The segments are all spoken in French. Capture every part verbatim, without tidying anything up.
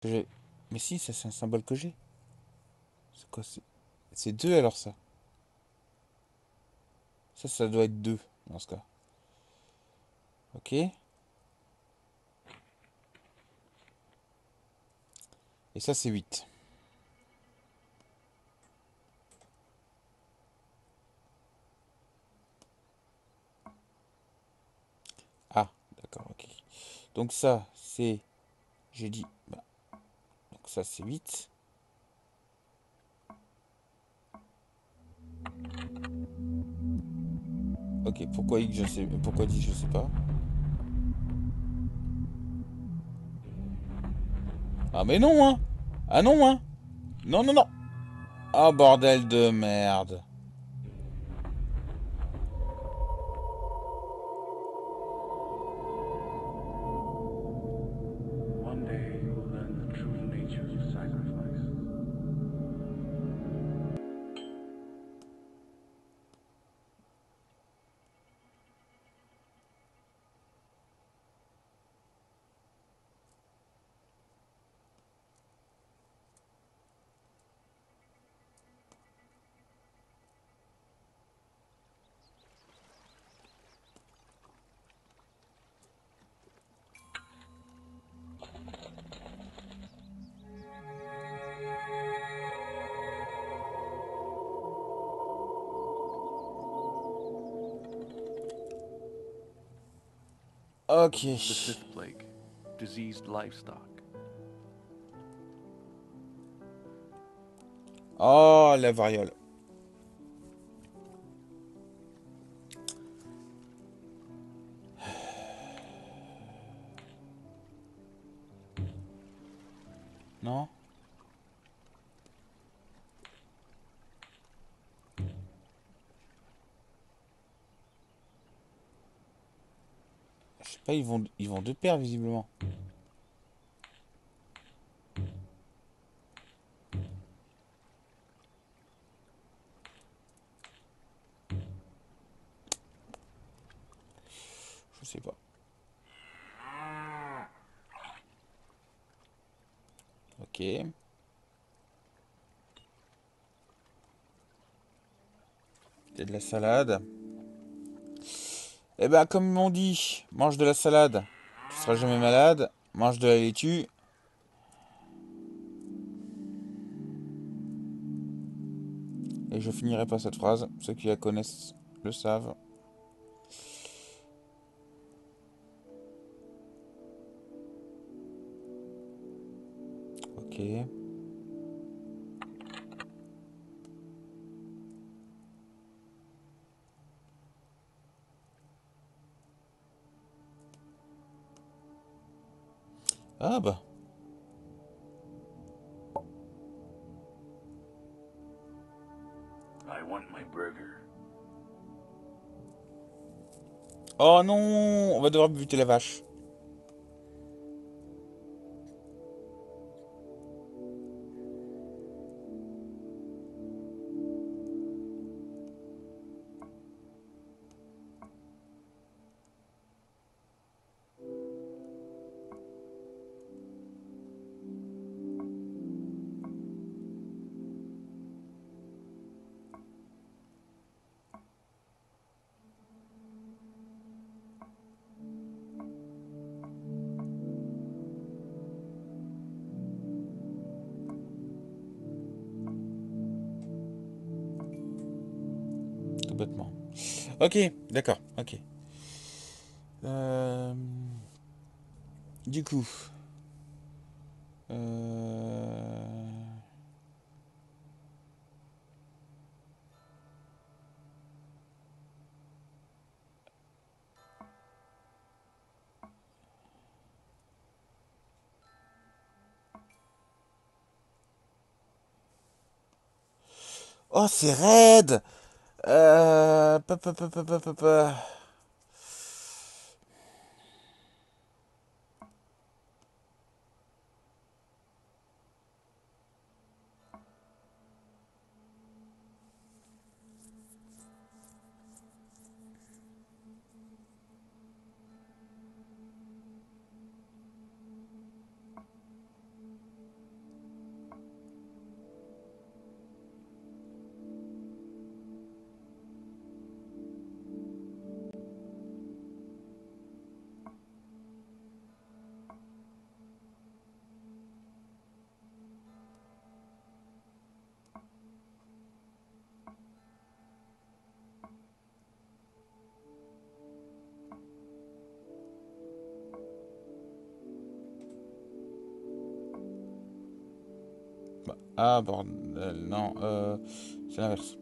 que j'ai... Mais si, ça c'est un symbole que j'ai. C'est quoi? C'est c'est deux alors ça. Ça, ça doit être deux dans ce cas. Ok. Et ça c'est huit. Ah, d'accord, ok. Donc ça, c'est... J'ai dit... Bah, donc ça c'est huit. Ok, pourquoi X, je sais... Pourquoi dix, je sais pas. Ah mais non, hein. Ah non, hein. Non, non, non. Ah, bordel de merde. One day you will learn the true nature of sacrifice. The Ok. fifth plague, diseased livestock. Oh, la variole. Non? Je sais pas, ils vont, ils vont de pair visiblement. Je sais pas. Ok. C'est de la salade. Eh ben, comme ils m'ont dit, mange de la salade. Tu seras jamais malade. Mange de la laitue. Et je finirai pas cette phrase. Ceux qui la connaissent le savent. Ok. Ah bah. I want my burger. Oh non, on va devoir buter la vache. Tout bêtement. Ok, d'accord, ok. Euh, du coup. Euh... Oh, c'est raide. Euh... pa, pa, pa, pa, pa, pa, pa. Bah, ah, bordel, non, euh, c'est l'inverse.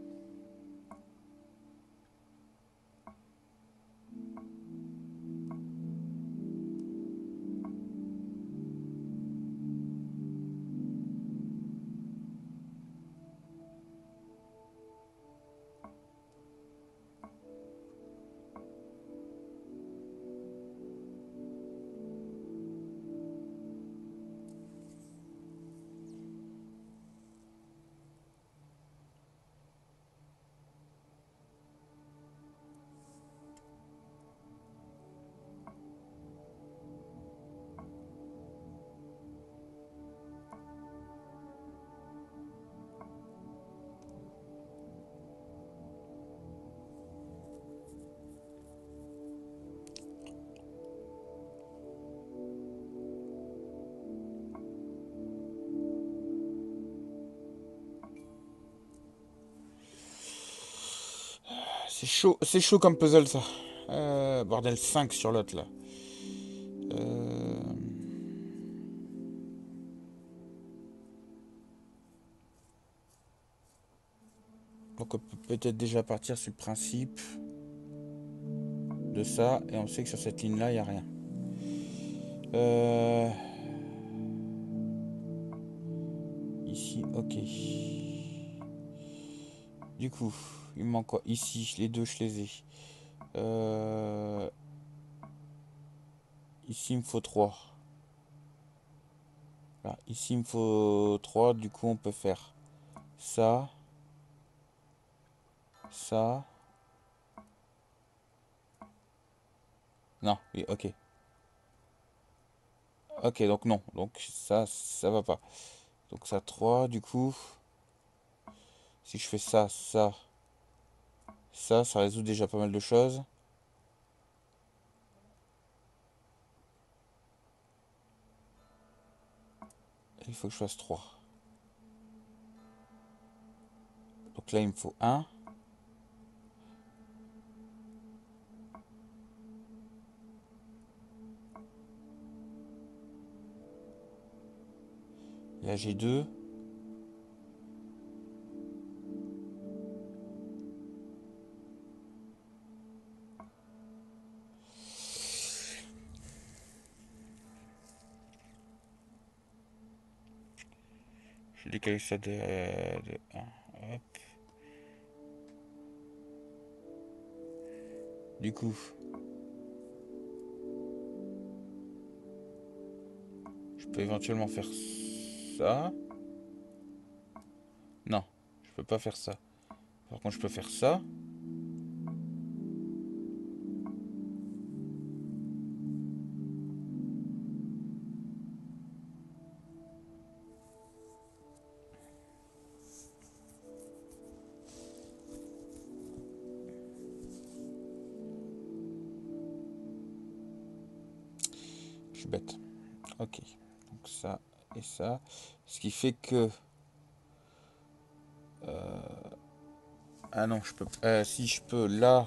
C'est chaud, c'est chaud comme puzzle ça. Euh, bordel, cinq sur l'autre là. Euh, Donc on peut peut-être déjà partir sur le principe de ça. Et on sait que sur cette ligne là, il n'y a rien. Euh... Ici, ok. Du coup, il me manque quoi? Ici, les deux, je les ai. Euh... Ici, il me faut trois. Là, ici, il me faut trois. Du coup, on peut faire ça, ça. Non, oui, ok. Ok, donc non. Donc ça, ça va pas. Donc ça, trois. Du coup, si je fais ça, ça, ça, ça résout déjà pas mal de choses. Il faut que je fasse trois. Donc là, il me faut un. Là, j'ai deux. Je décale ça de, de un. Hop. Du coup, je peux éventuellement faire ça. Non, je peux pas faire ça. Par contre, je peux faire ça. Je suis bête. Ok. Donc ça et ça. Ce qui fait que... Ah non, je peux... Euh, si je peux, là...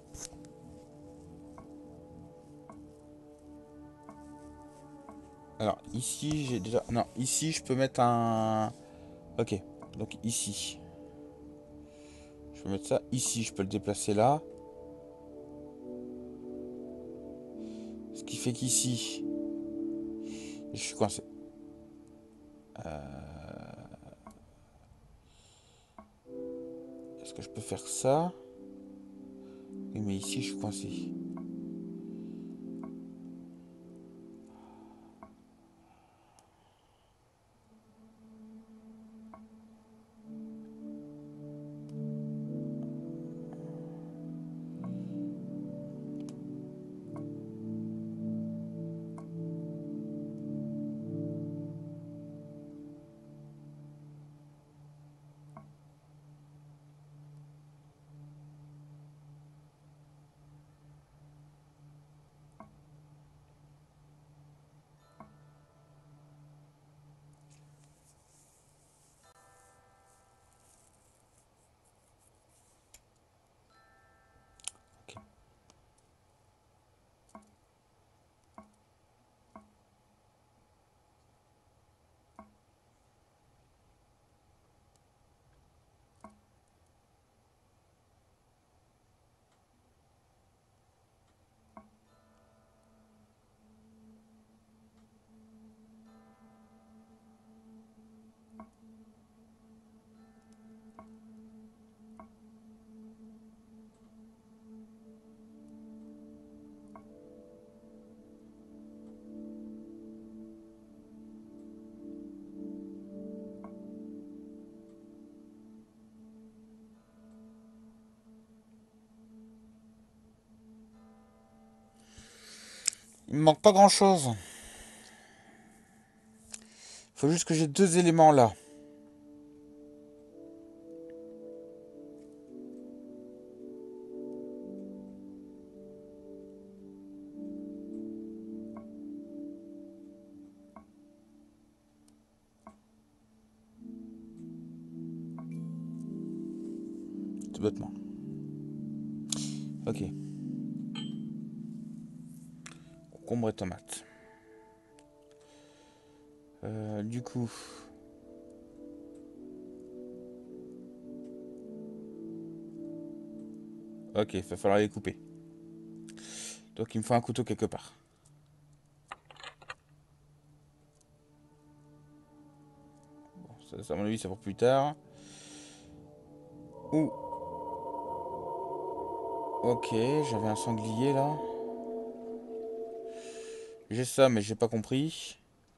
Alors, ici, j'ai déjà... Non, ici, je peux mettre un... Ok. Donc ici. Je peux mettre ça ici. Je peux le déplacer là. Ce qui fait qu'ici... Je suis coincé. Est-ce que je peux faire ça? Oui, mais ici, je suis coincé. Il me manque pas grand chose. Faut juste que j'ai deux éléments là. Tout bêtement. Ok. Concombre et tomate. Euh, du coup. Ok, il va falloir les couper. Donc il me faut un couteau quelque part. Bon, ça, ça, à mon avis, c'est pour plus tard. Ouh. Ok, j'avais un sanglier là. J'ai ça, mais j'ai pas compris.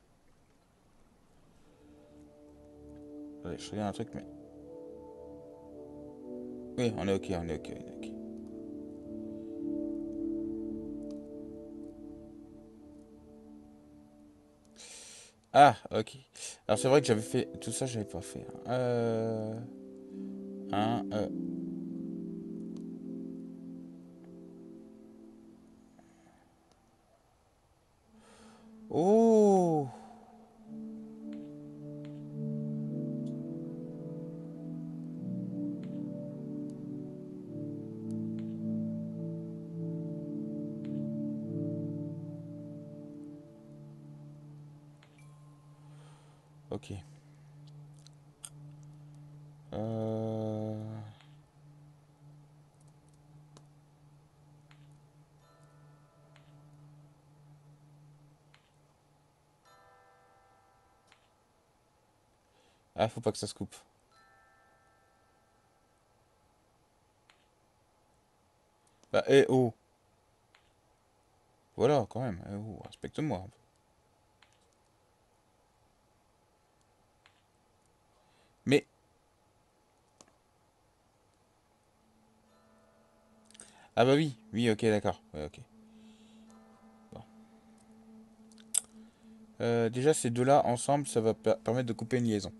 Allez, je regarde un truc, mais... Oui, on est ok, on est ok, on est ok. Ah, ok. Alors c'est vrai que j'avais fait... Tout ça, j'avais pas fait. Hein. Euh... Un, euh... Oh. Ok. Euh... Ah, faut pas que ça se coupe. Bah, eh, oh. Voilà, quand même. Eh, oh, respecte-moi un peu. Mais... Ah bah oui. Oui, ok, d'accord. Ouais, ok. Bon. Euh, déjà, ces deux-là, ensemble, ça va per- permettre de couper une liaison.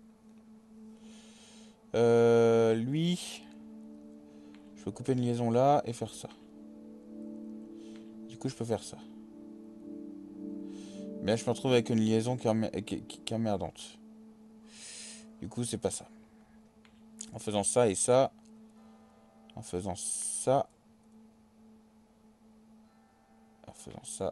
Euh, lui... Je peux couper une liaison là et faire ça. Du coup, je peux faire ça. Mais là, je me retrouve avec une liaison qui est, qui, qui, qui est emmerdante. Du coup, c'est pas ça. En faisant ça et ça. En faisant ça. En faisant ça.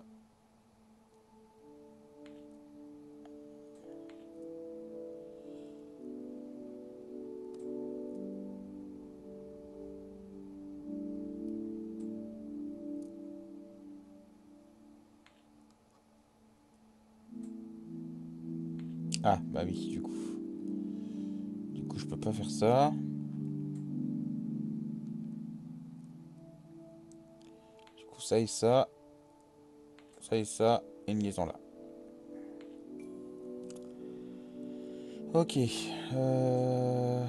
Ah, bah oui, du coup. Du coup, je peux pas faire ça. Du coup, ça et ça. Ça et ça. Et une liaison là. Ok. Euh...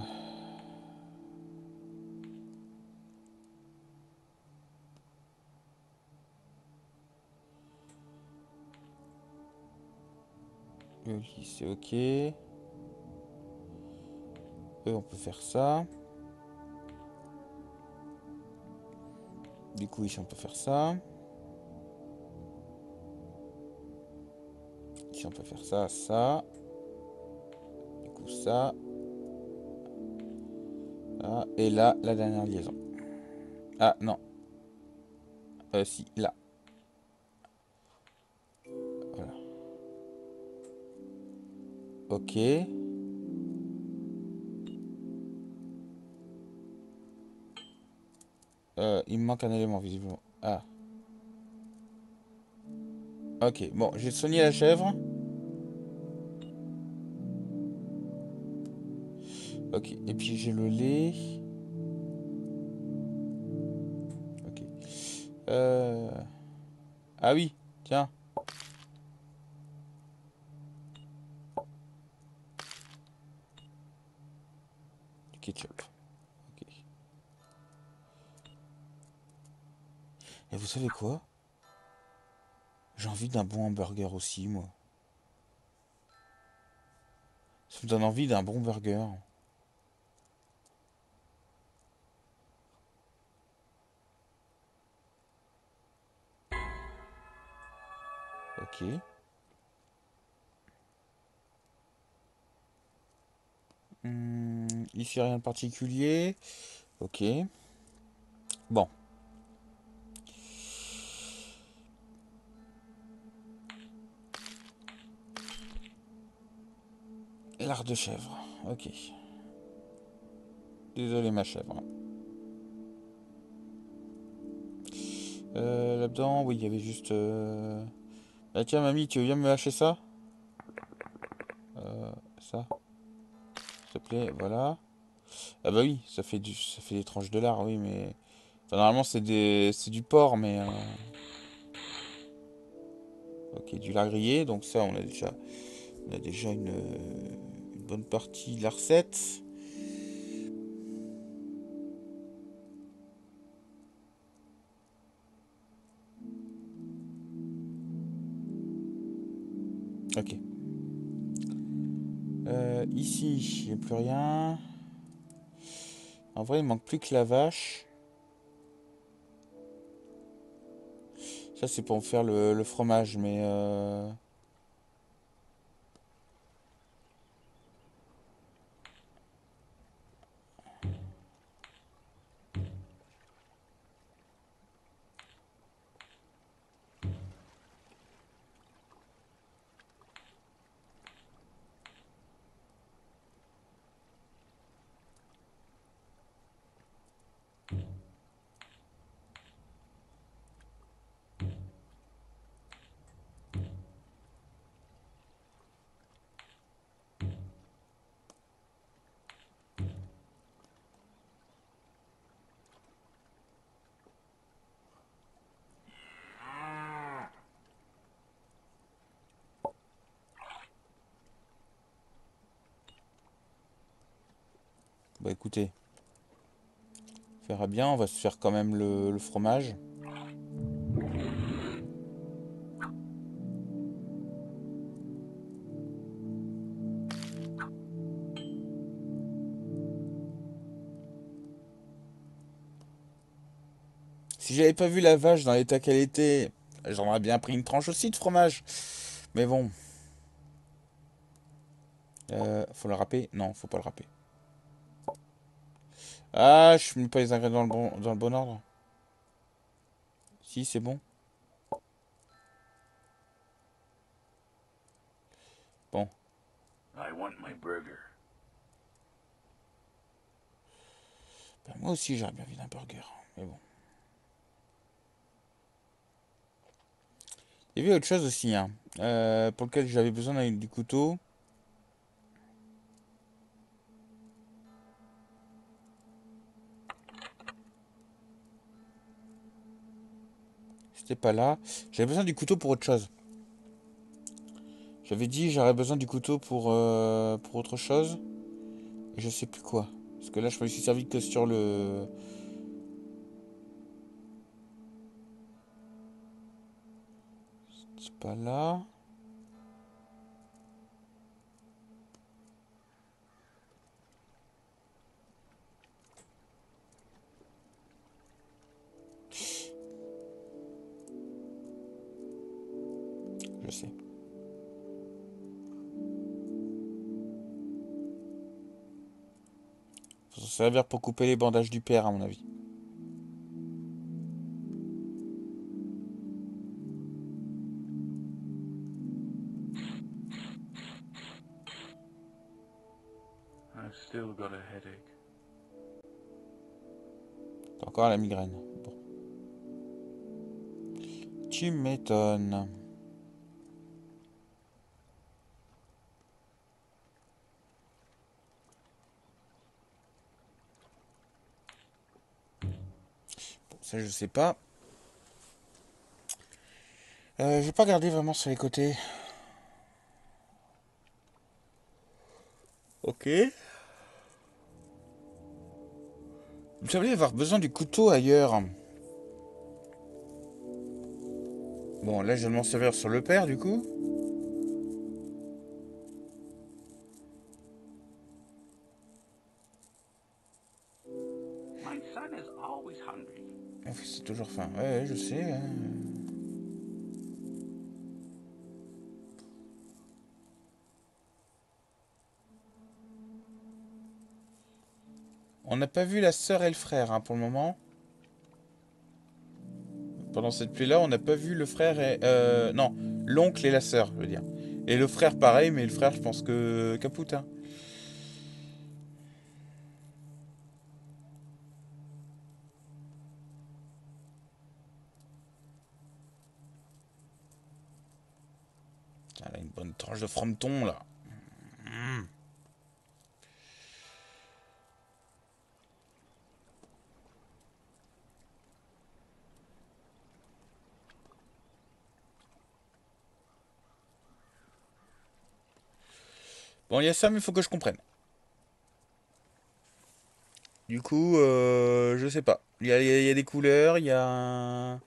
Oui, c'est ok. Eux, on peut faire ça. Du coup, ici, on peut faire ça. Ici, on peut faire ça, ça. Du coup, ça. Là. Et là, la dernière liaison. Ah, non. Euh, si, là. Voilà. Ok. Euh, il me manque un élément, visiblement. Ah. Ok, bon, j'ai soigné la chèvre. Ok, et puis j'ai le lait. Ok. Euh... Ah oui, tiens, du ketchup. Ok. Et vous savez quoi? J'ai envie d'un bon hamburger aussi, moi. Ça me donne envie d'un bon burger. Ok. Hmm, ici, rien de particulier. Ok. Bon. Lard de chèvre. Ok. Désolé, ma chèvre. Euh, là-dedans, oui, il y avait juste... euh, Ah tiens, mamie, tu veux bien me lâcher ça? Euh, ça, s'il te plaît, voilà. Ah bah oui, ça fait du, ça fait des tranches de lard, oui, mais... Enfin, normalement, c'est des, c'est du porc, mais... euh, Ok, du lard grillé, donc ça, on a déjà, on a déjà une, une bonne partie de la recette. Ok. Euh, ici, il n'y a plus rien. En vrai, il manque plus que la vache. Ça, c'est pour me faire le, le fromage, mais... euh, Bah écoutez, on verra bien, on va se faire quand même le, le fromage. Si j'avais pas vu la vache dans l'état qu'elle était, j'aurais bien pris une tranche aussi de fromage. Mais bon, euh, faut le râper? Non, faut pas le râper. Ah, je mets pas les ingrédients dans le bon, dans le bon ordre. Si, c'est bon. Bon, I want my burger. bah, moi aussi j'aurais bien vu d'un burger. Mais bon. Il y avait autre chose aussi, hein, euh, pour lequel j'avais besoin d'un- du couteau. C'était pas là. J'avais besoin du couteau pour autre chose. J'avais dit j'aurais besoin du couteau pour, euh, pour autre chose. Et je sais plus quoi. Parce que là, je me suis servi que sur le... C'est pas là. Je sais. Faut s'en servir pour couper les bandages du père, à mon avis. I've still got a headache. T'as encore la migraine. Bon. Tu m'étonnes. Bon, ça, je sais pas. Euh, j'ai pas regardé vraiment sur les côtés. Ok. Vous semblez avoir besoin du couteau ailleurs. Bon, là, je vais m'en servir sur le père, du coup. My son is always hungry. Ah, c'est toujours faim. Ouais, ouais, je sais. Hein. On n'a pas vu la sœur et le frère, hein, pour le moment. Pendant cette pluie-là, on n'a pas vu le frère et... Euh, non, l'oncle et la sœur, je veux dire. Et le frère, pareil, mais le frère, je pense que... Capoute, hein. Elle a une bonne tranche de frometon, là. Mmh. Bon, il y a ça, mais il faut que je comprenne. Du coup, euh, je sais pas. Il y a, il y a- il y a des couleurs, il y a un...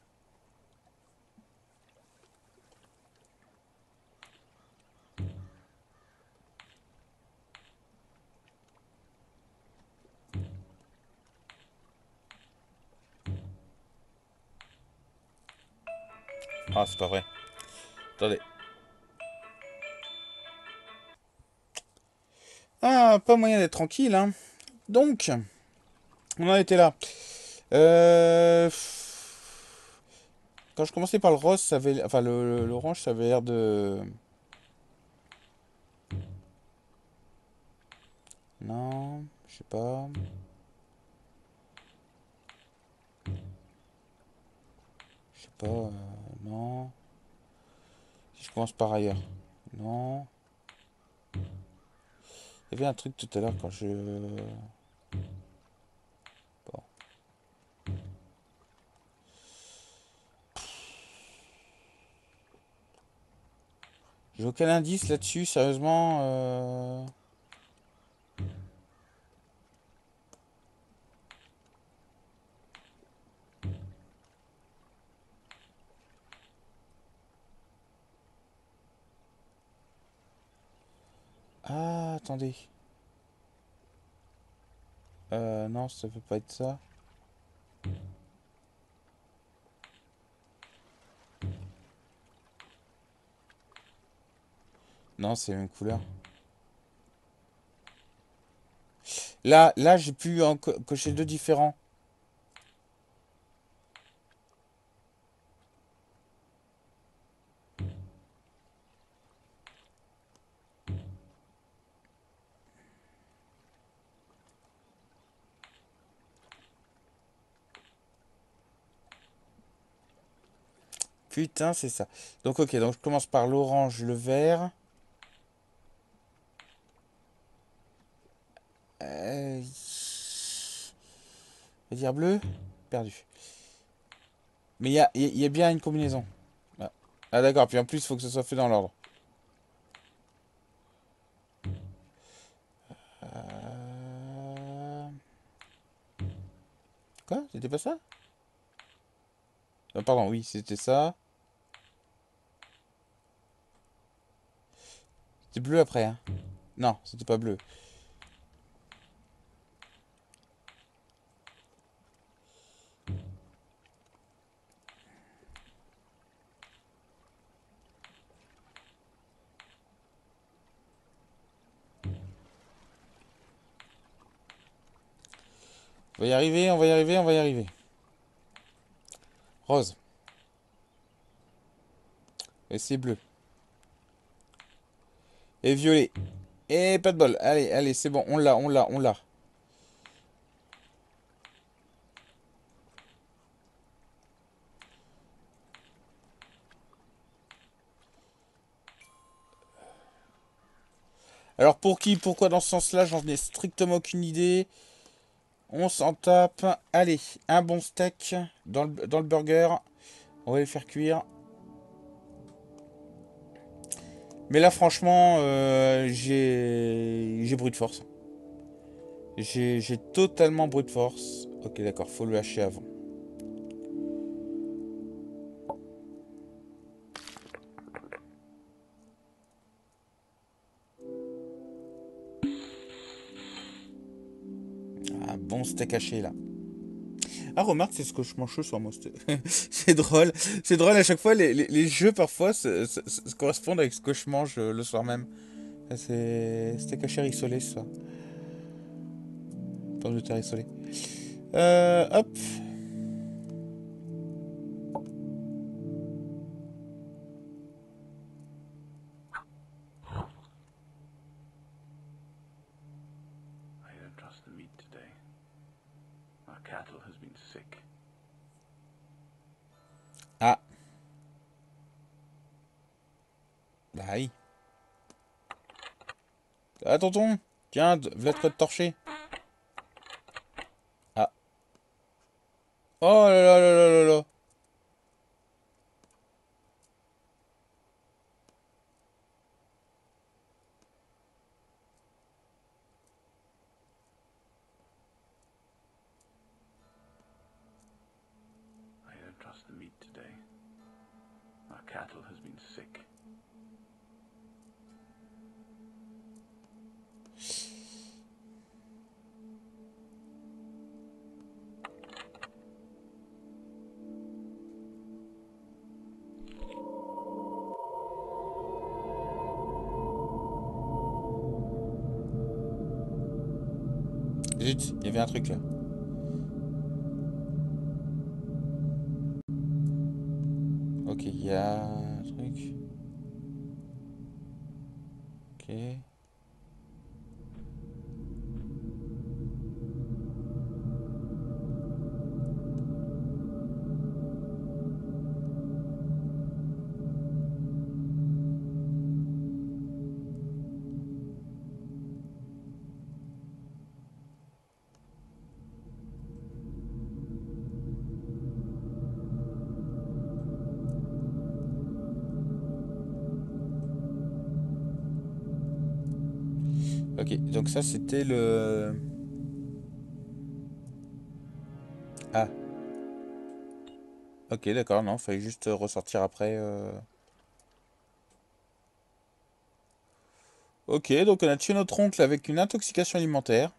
Ah, c'est pas vrai. Attendez. Ah, pas moyen d'être tranquille, hein. Donc, on en était là. Euh... Quand je commençais par le rose, ça avait... Enfin, le- l'orange, ça avait l'air de... Non, je sais pas. Je sais pas, euh, non. Si je commence par ailleurs. Non. Il y avait un truc tout à l'heure quand je... Bon. J'ai aucun indice là-dessus, sérieusement. euh, Ah, attendez. Euh, non, ça peut pas être ça. Non, c'est la même couleur. Là, là, j'ai pu en co- cocher deux différents. Putain, c'est ça. Donc, ok, donc je commence par l'orange, le vert. Euh... Je vais dire bleu. Perdu. Mais il y a, il y a bien une combinaison. Ah, Ah, d'accord, puis en plus, il faut que ce soit fait dans l'ordre. Euh... Quoi? C'était pas ça? Ah, pardon, oui, c'était ça. C'était bleu après, hein. Non, c'était pas bleu. On va y arriver, on va y arriver, on va y arriver. Rose. Et c'est bleu. Et violet. Et pas de bol. Allez, allez, c'est bon, on l'a, on l'a, on l'a. Alors pour qui, pourquoi dans ce sens-là, j'en ai strictement aucune idée. On s'en tape. Allez, un bon steak dans le, dans le burger. On va les faire cuire. Mais là, franchement, euh, j'ai j'ai brute force. J'ai j'ai totalement brute force. Ok, d'accord, faut le hacher avant. bon steak haché là. Ah, remarque, c'est ce que je mange ce soir, moi. C'est c'est drôle. C'est drôle à chaque fois, les, les, les jeux parfois se, se- se- se correspondent avec ce que je mange euh, le soir même. Ah, c'est steak haché rissolé ce soir. Pommes de terre rissolées. Euh, hop. I don't trust the meat today. Our cattle has been sick. Ah. Bah oui. Ah, tonton. Tiens, d- v'là de quoi de torcher. Ah. Oh là là là là là là. I don't trust the meat today. Our cattle has been sick. Zut, il y avait un truc là. Ok, il y a un truc. Ok. Ok, donc ça c'était le... Ah, ok, d'accord, non, fallait juste ressortir après. euh. Ok, donc on a tué notre oncle avec une intoxication alimentaire.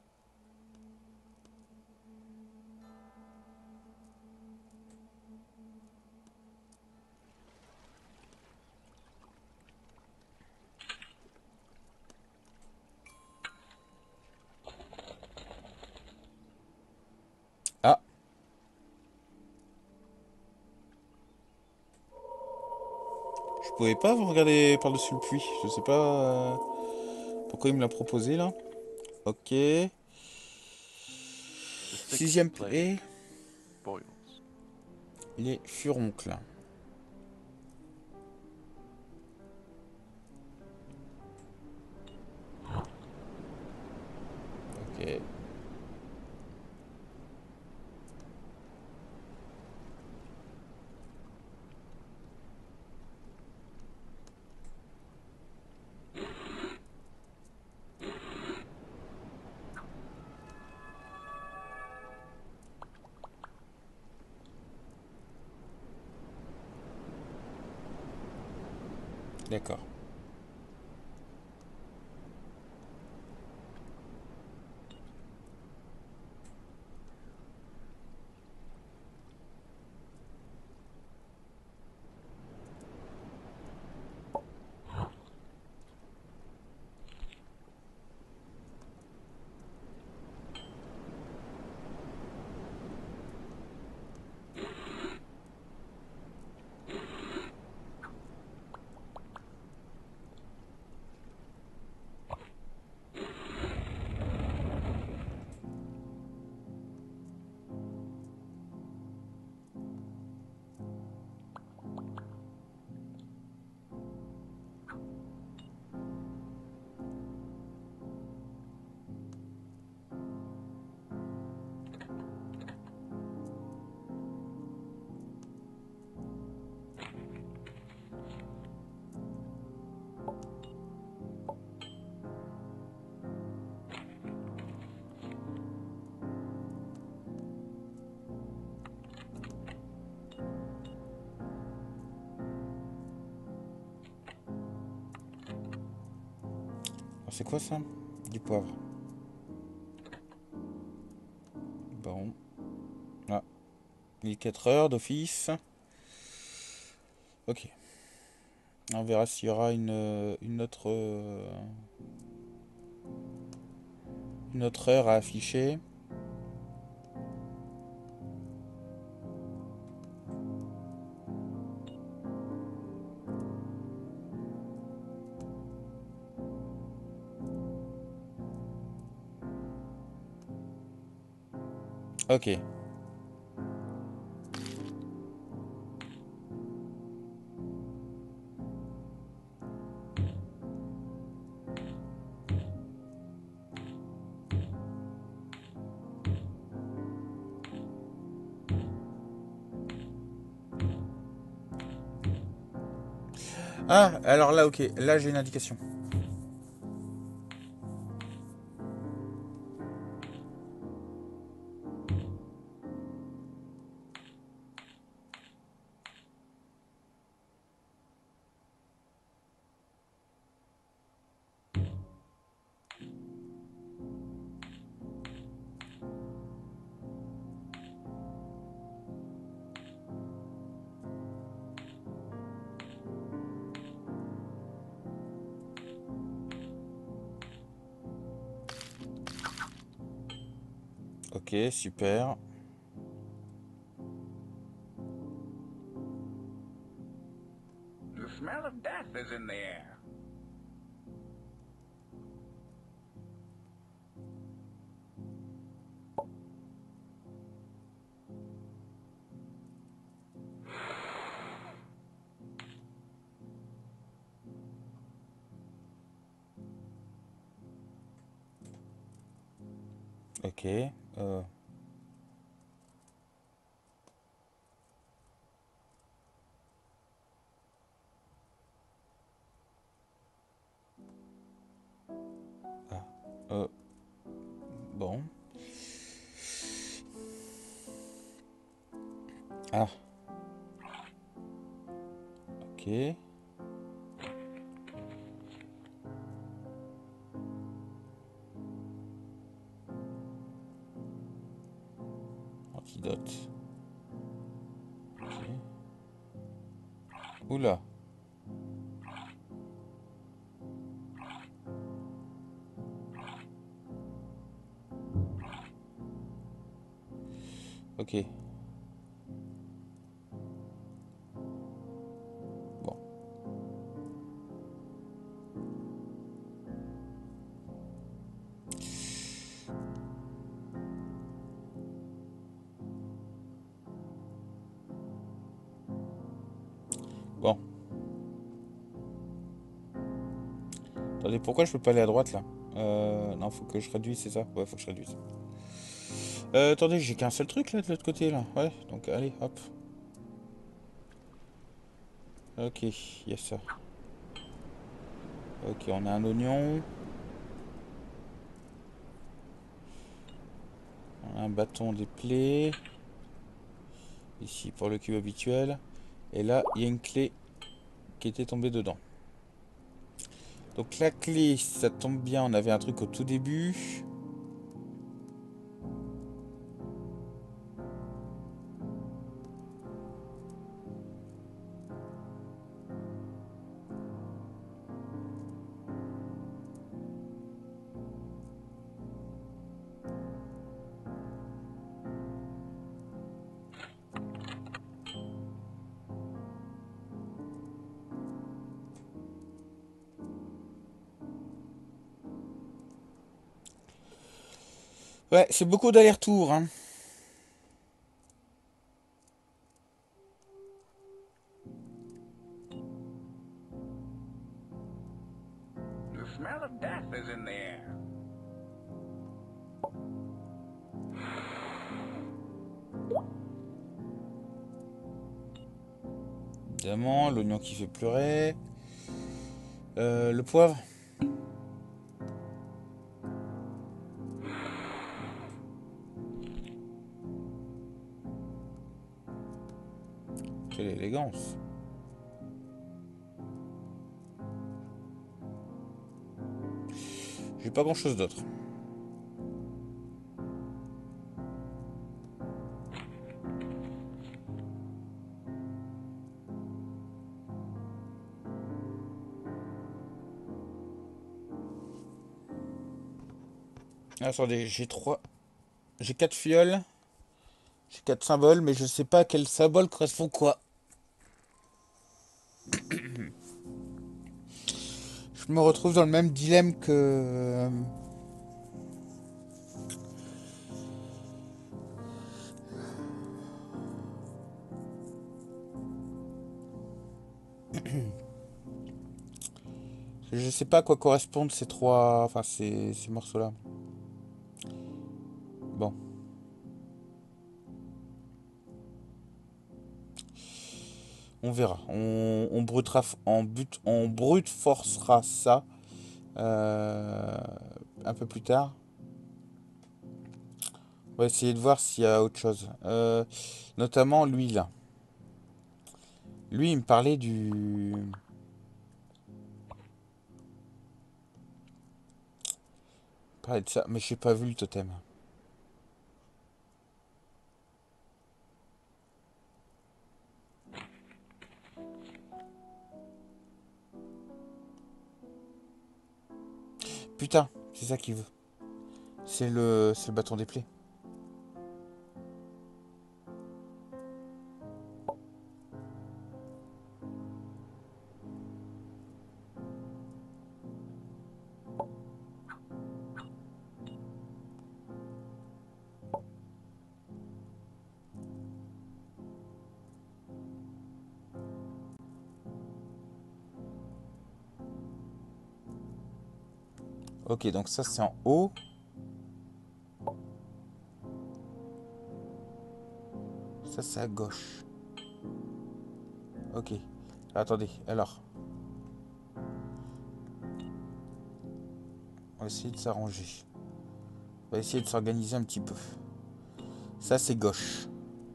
Ah, je pouvais pas vous regarder par-dessus le puits. Je sais pas euh, pourquoi il me l'a proposé là. Ok. The sixth Sixième plague, plaie, boils. les furoncles. Ok, d'accord. Alors, c'est quoi ça? Du poivre. Bon. Ah. Il est quatre heures d'office. Ok. On verra s'il y aura une, une autre... Une autre heure à afficher. Ok. Ah, alors là, ok. Là, j'ai une indication. Ok, super. The smell of death is in the air. Ok. Euh... Ah. Euh... Bon. Ah. Ok. Antidote. Ok. Oula. Ok. Bon. Bon. Attendez, pourquoi je peux pas aller à droite là? Euh... Non, faut que je réduise, c'est ça? Ouais, faut que je réduise. Euh, attendez, j'ai qu'un seul truc là de l'autre côté là. Ouais, donc allez, hop. Ok, il y a ça. Ok, on a un oignon. On a un bâton des plaies. Ici pour le cube habituel. Et là, il y a une clé qui était tombée dedans. Donc la clé, ça tombe bien, on avait un truc au tout début. Ouais, c'est beaucoup d'allers-retours, hein. The smell of death is in the air. Évidemment, l'oignon qui fait pleurer. Euh, le poivre. Quelle élégance. J'ai pas grand chose d'autre. Attendez, j'ai trois... J'ai quatre fioles. J'ai quatre symboles, mais je sais pas à quel symbole correspond quoi. Je me retrouve dans le même dilemme que... Je sais pas à quoi correspondent ces trois... Enfin, ces, ces morceaux-là. Bon. On verra. On, on brutera... On, but, on brute forcera ça. Euh, un peu plus tard. On va essayer de voir s'il y a autre chose. Euh, notamment lui, là. Lui, il me parlait du... Il parlait de ça, mais j'ai pas vu le totem. Putain, c'est ça qu'il veut. C'est le, c'est le bâton des plaies. Ok, donc ça c'est en haut. Ça c'est à gauche. Ok. Attendez, alors. On va essayer de s'arranger. On va essayer de s'organiser un petit peu. Ça c'est gauche.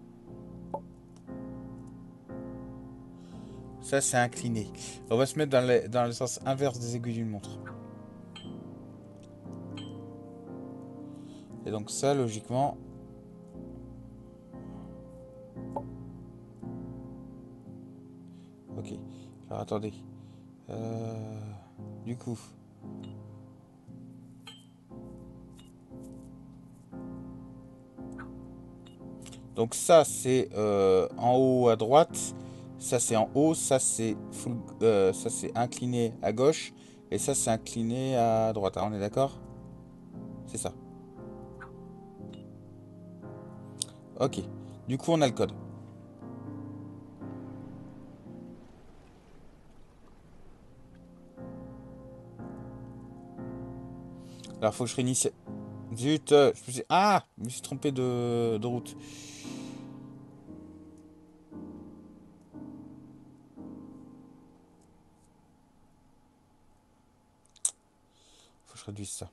Ça c'est incliné. On va se mettre dans, les, dans le sens inverse des aiguilles d'une montre. Et donc ça, logiquement... Ok. Alors attendez. Euh, du coup... Donc ça c'est euh, en haut à droite. Ça c'est en haut. Ça c'est full, euh, ça c'est incliné à gauche. Et ça c'est incliné à droite. Ah, on est d'accord? C'est ça. Ok. Du coup on a le code. Alors faut que je réinitie. Zut, euh, je me suis... Ah, je me suis trompé de, de route. Faut que je réduise ça.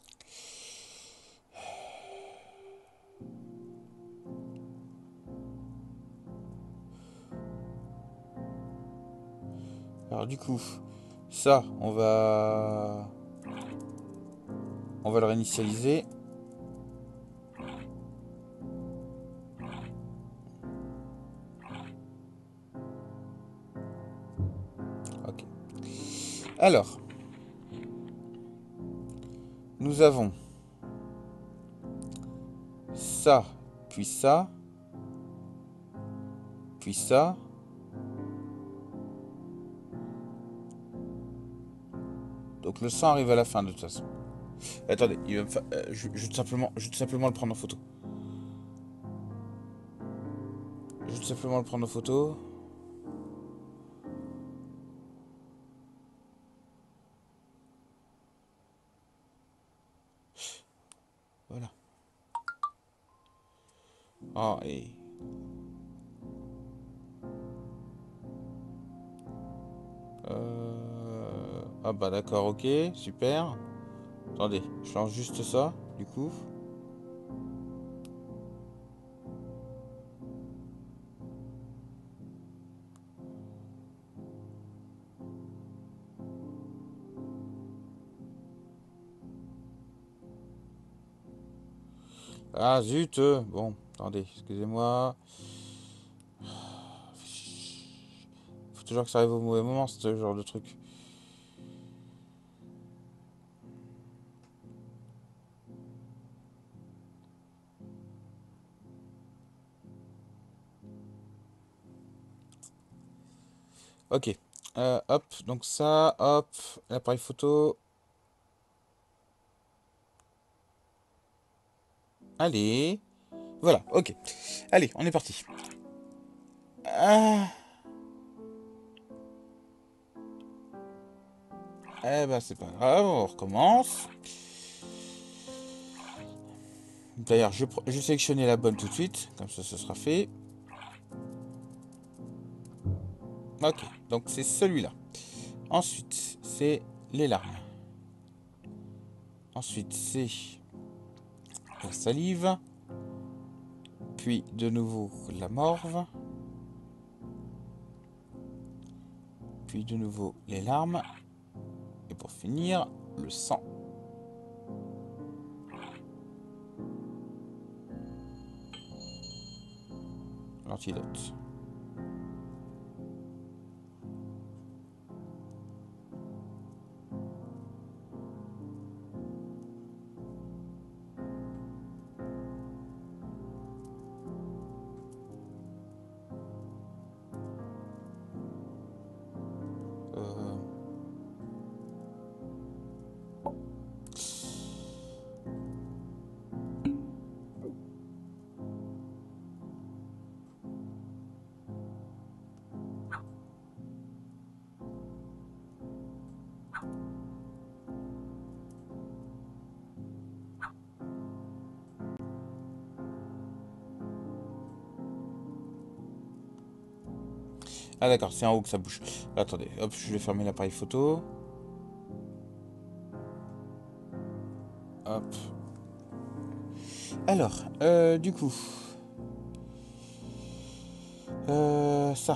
Alors du coup, ça, on va... On va le réinitialiser. Ok. Alors, nous avons ça, puis ça, puis ça. Donc le sang arrive à la fin de toute façon. Attendez, il va me fa- euh, je, je vais tout simplement, je vais tout simplement le prendre en photo. Je vais tout simplement le prendre en photo. Voilà. Ah, et... Euh... Ah bah d'accord, ok, super. Attendez, je lance juste ça, du coup. Ah zut, euh, bon, attendez, excusez-moi. Faut toujours que ça arrive au mauvais moment, ce genre de truc. Ok. Euh, hop, donc ça, hop, l'appareil photo. Allez. Voilà, ok. Allez, on est parti. Ah. Eh ben, c'est pas grave, on recommence. D'ailleurs, je, je vais sélectionner la bonne tout de suite. Comme ça, ce sera fait. Ok, donc c'est celui-là. Ensuite, c'est les larmes. Ensuite, c'est la salive. Puis, de nouveau, la morve. Puis, de nouveau, les larmes. Et pour finir, le sang. L'antidote. Euh... Ah d'accord, c'est en haut que ça bouge. Attendez, hop, je vais fermer l'appareil photo. Hop. Alors, euh, du coup... Euh, ça.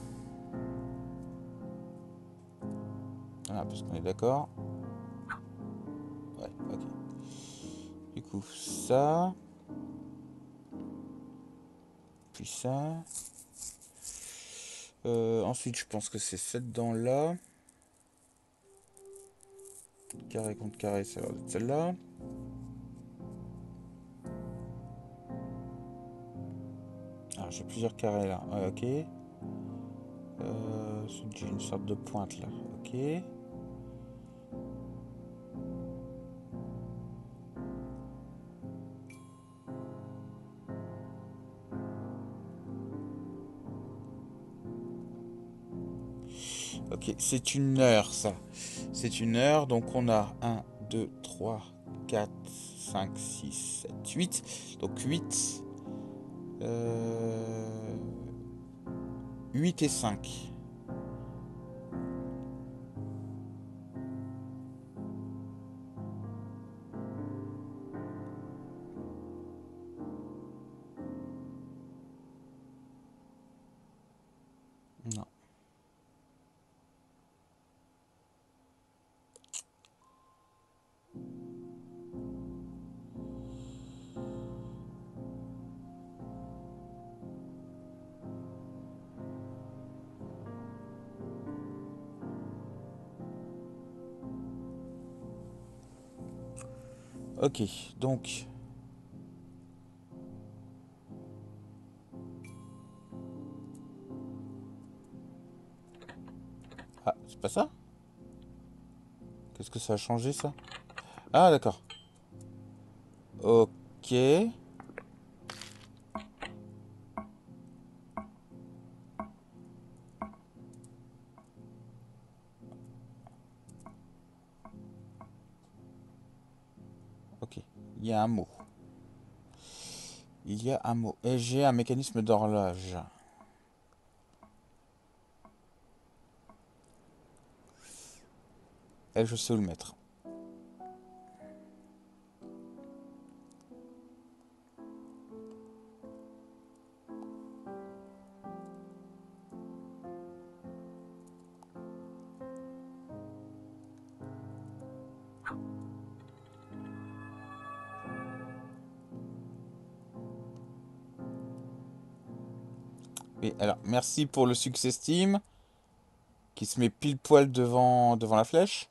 Voilà, parce qu'on est d'accord. Ouais, ok. Du coup, ça. Puis ça. Euh, ensuite, je pense que c'est cette dent-là. Carré contre carré, ça va être celle-là. Alors, j'ai plusieurs carrés là. Ouais, ok. Euh, j'ai une sorte de pointe là. Ok. Ok, c'est une heure ça. C'est une heure, donc on a un, deux, trois, quatre, cinq, six, sept, huit. Donc huit. Euh, huit et cinq. Non. Ok, donc... Ah, c'est pas ça? Qu'est-ce que ça a changé ça? Ah, d'accord. Ok. Ok. Il y a un mot. Il y a un mot. Et j'ai un mécanisme d'horloge. Et je sais où le mettre. Oui, alors, merci pour le succès Steam, qui se met pile poil devant, devant la flèche.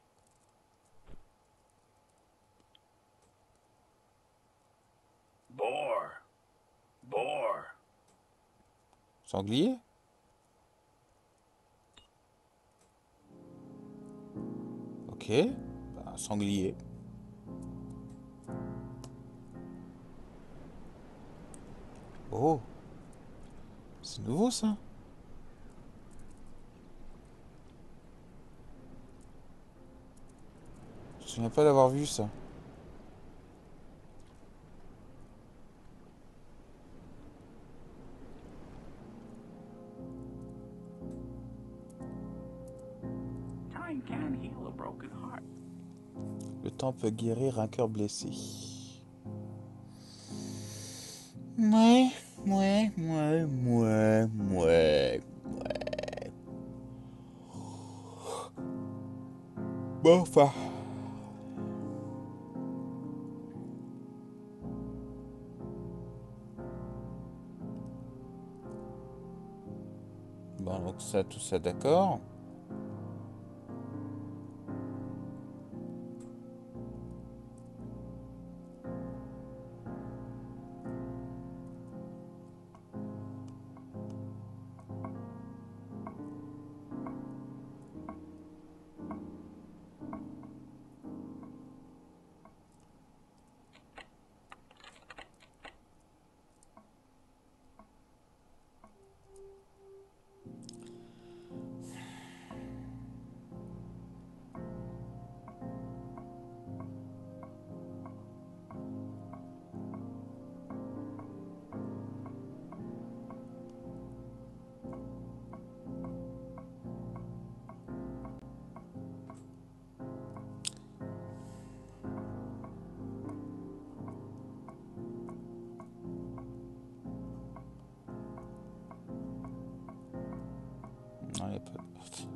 Boar. Boar. Sanglier. Ok. Bah, sanglier. Oh. C'est nouveau ça. Je me souviens pas d'avoir vu ça. Time can heal a broken heart. Le temps peut guérir un cœur blessé. Ouais, ouais, ouais, ouais, ouais, ouais. Bon, enfin. Bon, donc ça, tout ça, d'accord. Non, y a pas.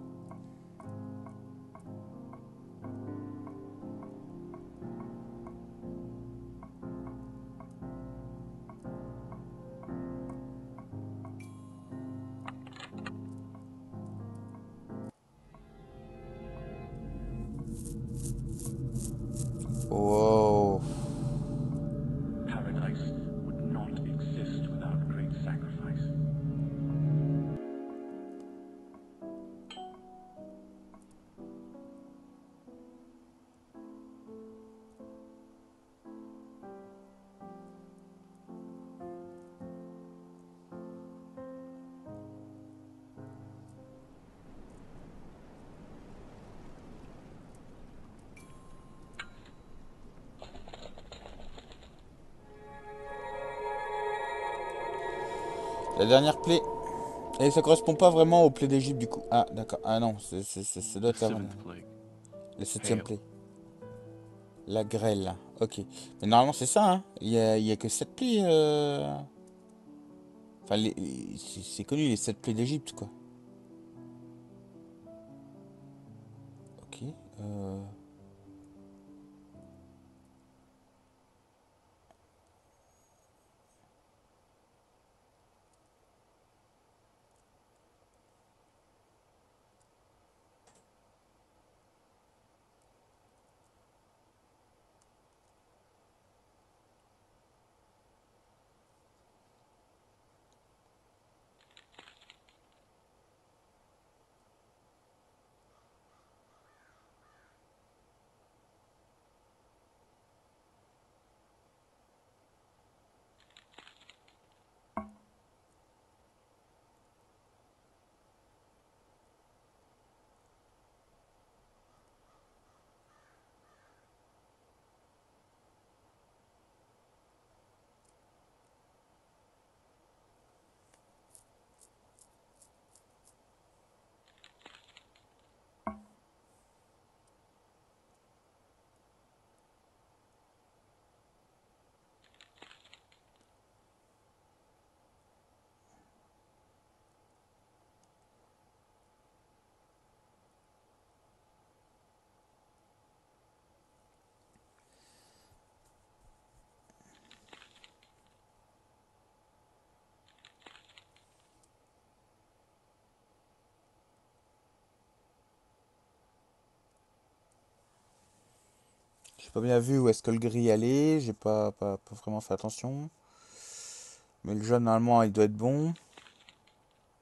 Wow. Paradise would not exist without great sacrifice. La dernière plaie. Et ça correspond pas vraiment aux plaies d'Égypte du coup. Ah, d'accord. Ah non, c'est, c'est, c'est, ça doit The être la, seventh plague. la septième Hail. plaie. La grêle. Ok. Mais normalement, c'est ça, hein. Il y a, il y a que sept plaies. euh, Enfin, les- les- c'est c'est connu, les sept plaies d'Égypte, quoi. Ok. Euh... J'ai pas bien vu où est-ce que le gris allait. J'ai pas, pas, pas vraiment fait attention. Mais le jaune, normalement, il doit être bon.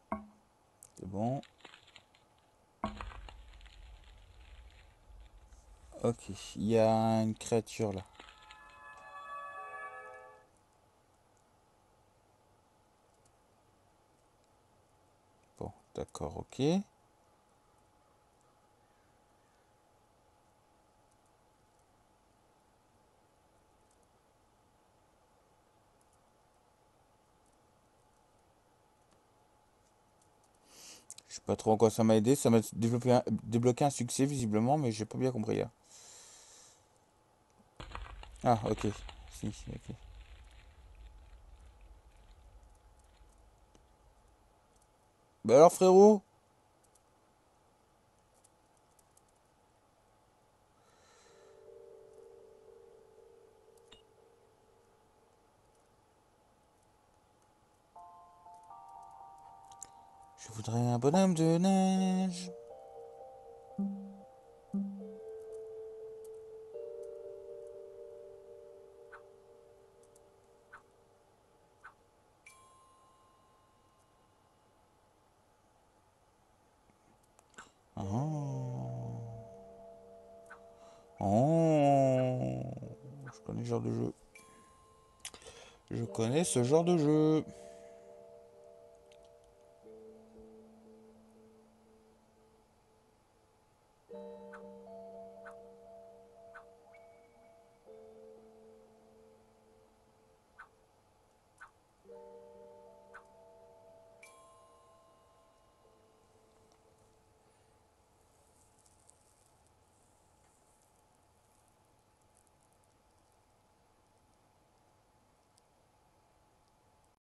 C'est bon. Ok, il y a une créature là. Bon, d'accord, ok. Je sais pas trop en quoi ça m'a aidé. Ça m'a développé un- débloqué un succès visiblement, mais j'ai pas bien compris là. Ah, ok. Si, si, ok. Bah alors frérot? Je voudrais un bonhomme de neige. Oh. Oh. Je connais ce genre de jeu. Je connais ce genre de jeu.